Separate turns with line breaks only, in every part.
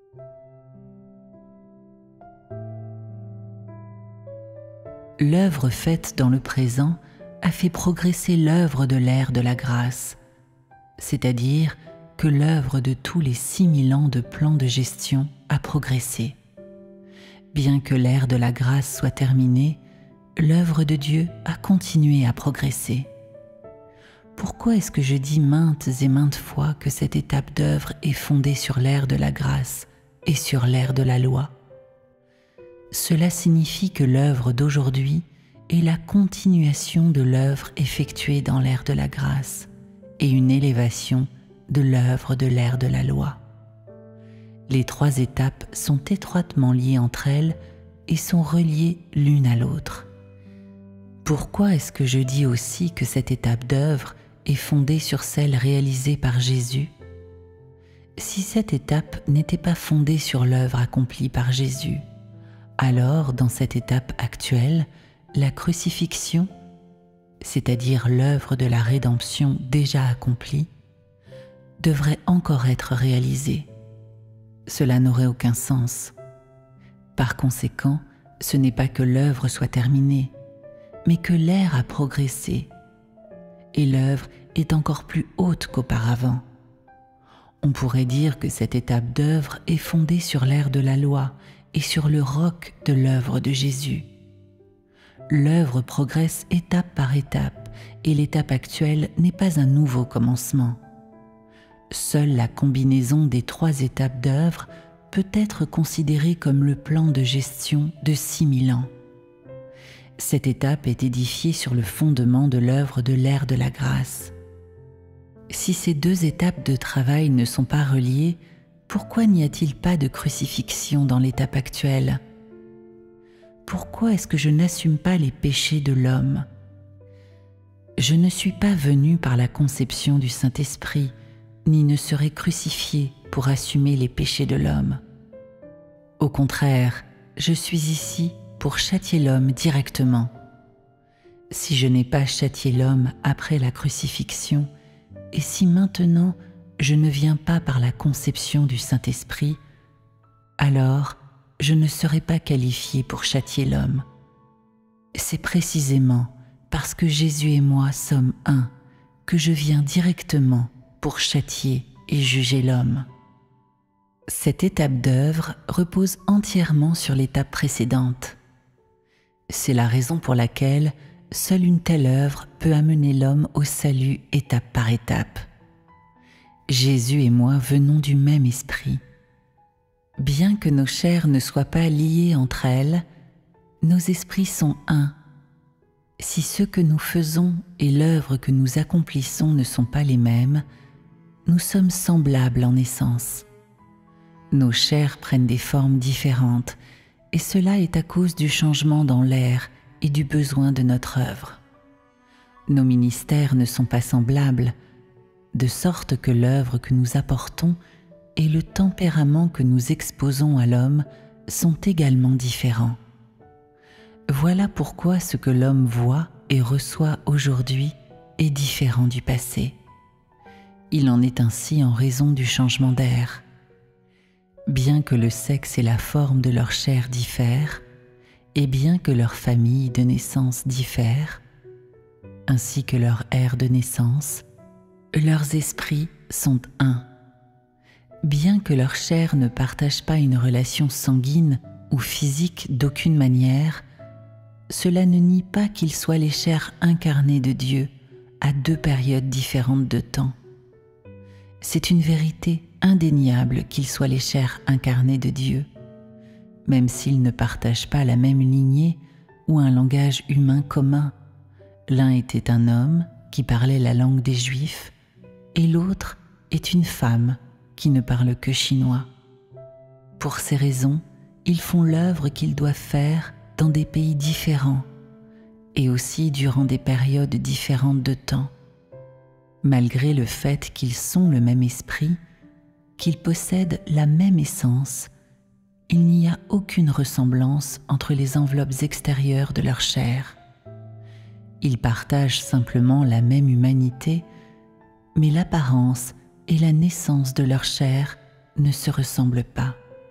L'œuvre faite dans le présent a fait progresser l'œuvre de l'ère de la grâce, c'est-à-dire que l'œuvre de tous les 6000 ans de plan de gestion a progressé. Bien que l'ère de la grâce soit terminée, l'œuvre de Dieu a continué à progresser. Pourquoi est-ce que je dis maintes et maintes fois que cette étape d'œuvre est fondée sur l'ère de la grâce et sur l'ère de la loi? Cela signifie que l'œuvre d'aujourd'hui est la continuation de l'œuvre effectuée dans l'ère de la grâce et une élévation de l'œuvre de l'ère de la loi. Les 3 étapes sont étroitement liées entre elles et sont reliées l'une à l'autre. Pourquoi est-ce que je dis aussi que cette étape d'œuvre est fondée sur celle réalisée par Jésus? Si cette étape n'était pas fondée sur l'œuvre accomplie par Jésus, alors dans cette étape actuelle, la crucifixion, c'est-à-dire l'œuvre de la rédemption déjà accomplie, devrait encore être réalisée. Cela n'aurait aucun sens. Par conséquent, ce n'est pas que l'œuvre soit terminée, mais que l'ère a progressé, et l'œuvre est encore plus haute qu'auparavant. On pourrait dire que cette étape d'œuvre est fondée sur l'ère de la loi et sur le roc de l'œuvre de Jésus. L'œuvre progresse étape par étape, et l'étape actuelle n'est pas un nouveau commencement. Seule la combinaison des 3 étapes d'œuvre peut être considérée comme le plan de gestion de 6000 ans. Cette étape est édifiée sur le fondement de l'œuvre de l'ère de la grâce. Si ces 2 étapes de travail ne sont pas reliées, pourquoi n'y a-t-il pas de crucifixion dans l'étape actuelle? Pourquoi est-ce que je n'assume pas les péchés de l'homme? Je ne suis pas venu par la conception du Saint-Esprit, ni ne serai crucifié pour assumer les péchés de l'homme. Au contraire, je suis ici pour châtier l'homme directement. Si je n'ai pas châtié l'homme après la crucifixion, et si maintenant je ne viens pas par la conception du Saint-Esprit, alors je ne serai pas qualifié pour châtier l'homme. C'est précisément parce que Jésus et moi sommes un que je viens directement pour châtier et juger l'homme. Cette étape d'œuvre repose entièrement sur l'étape précédente. C'est la raison pour laquelle seule une telle œuvre peut amener l'homme au salut étape par étape. Jésus et moi venons du même esprit. Bien que nos chairs ne soient pas liées entre elles, nos esprits sont un. Si ce que nous faisons et l'œuvre que nous accomplissons ne sont pas les mêmes, nous sommes semblables en essence. Nos chairs prennent des formes différentes, et cela est à cause du changement dans l'air et du besoin de notre œuvre. Nos ministères ne sont pas semblables, de sorte que l'œuvre que nous apportons et le tempérament que nous exposons à l'homme sont également différents. Voilà pourquoi ce que l'homme voit et reçoit aujourd'hui est différent du passé. Il en est ainsi en raison du changement d'air. Bien que le sexe et la forme de leur chair diffèrent, et bien que leur famille de naissance diffère, ainsi que leur ère de naissance, leurs esprits sont un. Bien que leur chair ne partage pas une relation sanguine ou physique d'aucune manière, cela ne nie pas qu'ils soient les chairs incarnées de Dieu à 2 périodes différentes de temps. C'est une vérité indéniable qu'ils soient les chairs incarnées de Dieu, même s'ils ne partagent pas la même lignée ou un langage humain commun. L'un était un homme qui parlait la langue des Juifs, et l'autre est une femme qui ne parle que chinois. Pour ces raisons, ils font l'œuvre qu'ils doivent faire dans des pays différents et aussi durant des périodes différentes de temps. Malgré le fait qu'ils sont le même esprit, qu'ils possèdent la même essence, il n'y a aucune ressemblance entre les enveloppes extérieures de leur chair. Ils partagent simplement la même humanité, mais l'apparence et la naissance de leur chair ne se ressemblent pas.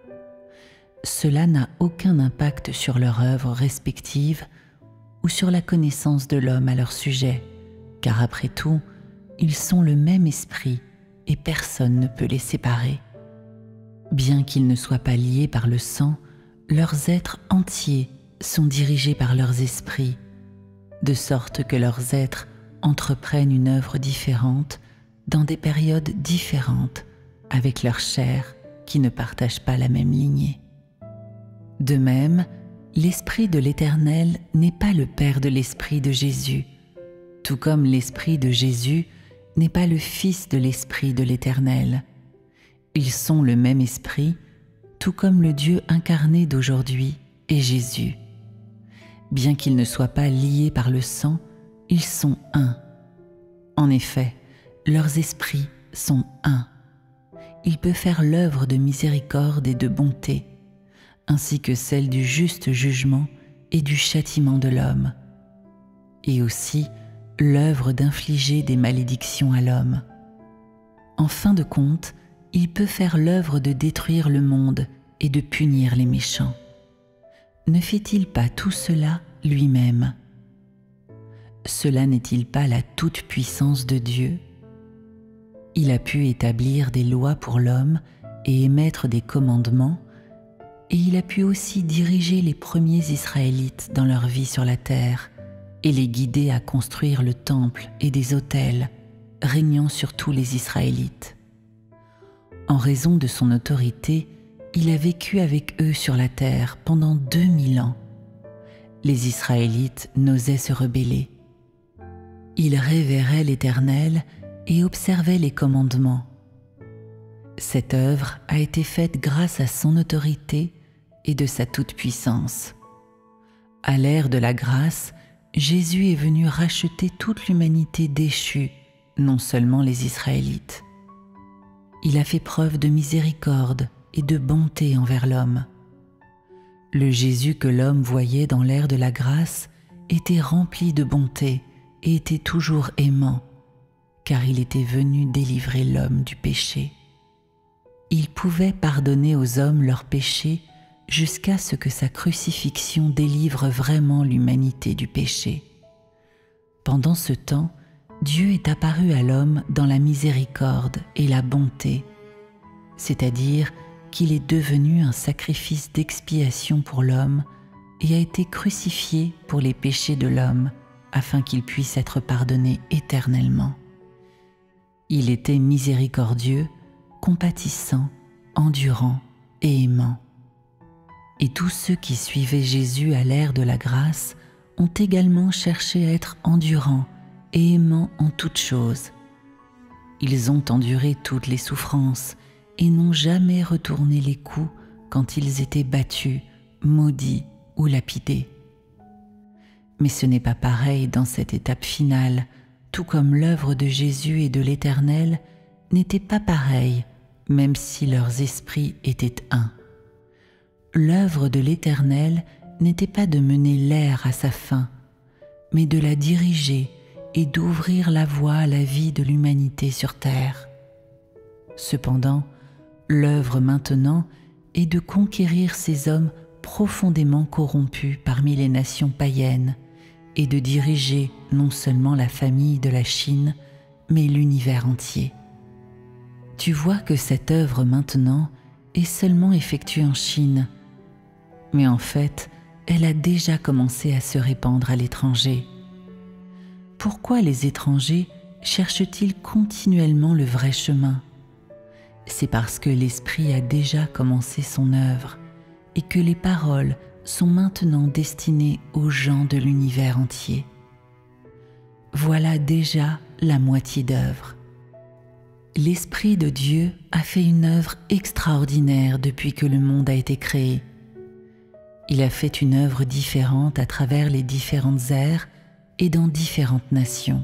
cela n'a aucun impact sur leur œuvre respective ou sur la connaissance de l'homme à leur sujet, car après tout, ils sont le même esprit et personne ne peut les séparer. Bien qu'ils ne soient pas liés par le sang, leurs êtres entiers sont dirigés par leurs esprits, de sorte que leurs êtres entreprennent une œuvre différente dans des périodes différentes avec leur chair qui ne partage pas la même lignée. De même, l'Esprit de l'Éternel n'est pas le Père de l'Esprit de Jésus, tout comme l'Esprit de Jésus n'est pas le Fils de l'Esprit de l'Éternel. Ils sont le même Esprit, tout comme le Dieu incarné d'aujourd'hui est Jésus. Bien qu'ils ne soient pas liés par le sang, ils sont un. En effet, leurs esprits sont un. Il peut faire l'œuvre de miséricorde et de bonté, ainsi que celle du juste jugement et du châtiment de l'homme, et aussi l'œuvre d'infliger des malédictions à l'homme. En fin de compte, il peut faire l'œuvre de détruire le monde et de punir les méchants. Ne fait-il pas tout cela lui-même? Cela n'est-il pas la toute-puissance de Dieu? Il a pu établir des lois pour l'homme et émettre des commandements, et il a pu aussi diriger les premiers Israélites dans leur vie sur la terre et les guider à construire le temple et des autels, régnant sur tous les Israélites. En raison de son autorité, il a vécu avec eux sur la terre pendant 2000 ans. Les Israélites n'osaient se rebeller. Ils révéraient l'Éternel et observaient les commandements. Cette œuvre a été faite grâce à son autorité et de sa toute-puissance. À l'ère de la grâce, Jésus est venu racheter toute l'humanité déchue, non seulement les Israélites. Il a fait preuve de miséricorde et de bonté envers l'homme. Le Jésus que l'homme voyait dans l'ère de la grâce était rempli de bonté et était toujours aimant, car il était venu délivrer l'homme du péché. Il pouvait pardonner aux hommes leurs péchés jusqu'à ce que sa crucifixion délivre vraiment l'humanité du péché. Pendant ce temps, Dieu est apparu à l'homme dans la miséricorde et la bonté, c'est-à-dire qu'il est devenu un sacrifice d'expiation pour l'homme et a été crucifié pour les péchés de l'homme, afin qu'il puisse être pardonné éternellement. Il était miséricordieux, compatissant, endurant et aimant. Et tous ceux qui suivaient Jésus à l'ère de la grâce ont également cherché à être endurants et aimants en toutes choses. Ils ont enduré toutes les souffrances et n'ont jamais retourné les coups quand ils étaient battus, maudits ou lapidés. Mais ce n'est pas pareil dans cette étape finale, tout comme l'œuvre de Jésus et de l'Éternel n'était pas pareille, même si leurs esprits étaient un. L'œuvre de l'Éternel n'était pas de mener l'ère à sa fin, mais de la diriger et d'ouvrir la voie à la vie de l'humanité sur terre. Cependant, l'œuvre maintenant est de conquérir ces hommes profondément corrompus parmi les nations païennes et de diriger non seulement la famille de la Chine, mais l'univers entier. Tu vois que cette œuvre maintenant est seulement effectuée en Chine, mais en fait, elle a déjà commencé à se répandre à l'étranger. Pourquoi les étrangers cherchent-ils continuellement le vrai chemin? C'est parce que l'Esprit a déjà commencé son œuvre et que les paroles sont maintenant destinées aux gens de l'univers entier. Voilà déjà la moitié d'œuvre. L'Esprit de Dieu a fait une œuvre extraordinaire depuis que le monde a été créé. Il a fait une œuvre différente à travers les différentes ères et dans différentes nations.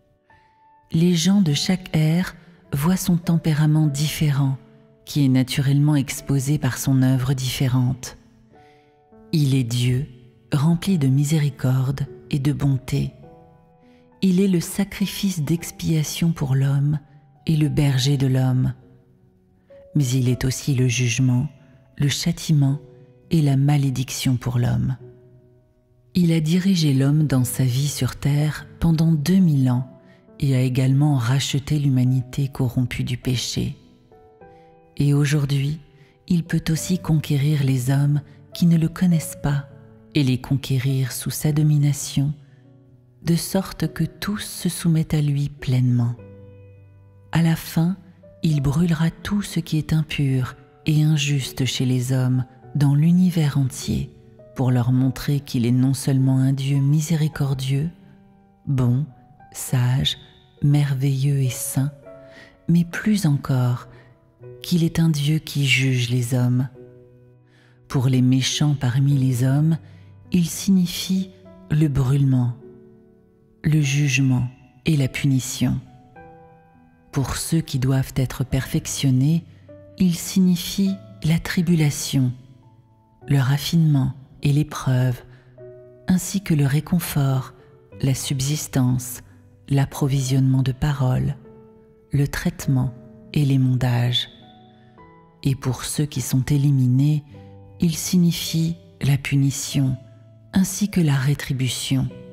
Les gens de chaque ère voient son tempérament différent, qui est naturellement exposé par son œuvre différente. Il est Dieu, rempli de miséricorde et de bonté. Il est le sacrifice d'expiation pour l'homme et le berger de l'homme. Mais il est aussi le jugement, le châtiment et la malédiction pour l'homme. Il a dirigé l'homme dans sa vie sur terre pendant 2000 ans et a également racheté l'humanité corrompue du péché. Et aujourd'hui, il peut aussi conquérir les hommes qui ne le connaissent pas et les conquérir sous sa domination, de sorte que tous se soumettent à lui pleinement. À la fin, il brûlera tout ce qui est impur et injuste chez les hommes dans l'univers entier pour leur montrer qu'il est non seulement un Dieu miséricordieux, bon, sage, merveilleux et saint, mais plus encore, qu'il est un Dieu qui juge les hommes. Pour les méchants parmi les hommes, il signifie le brûlement, le jugement et la punition. Pour ceux qui doivent être perfectionnés, il signifie la tribulation, le raffinement et l'épreuve, ainsi que le réconfort, la subsistance, l'approvisionnement de paroles, le traitement et l'émondage. Et pour ceux qui sont éliminés, il signifie la punition, ainsi que la rétribution.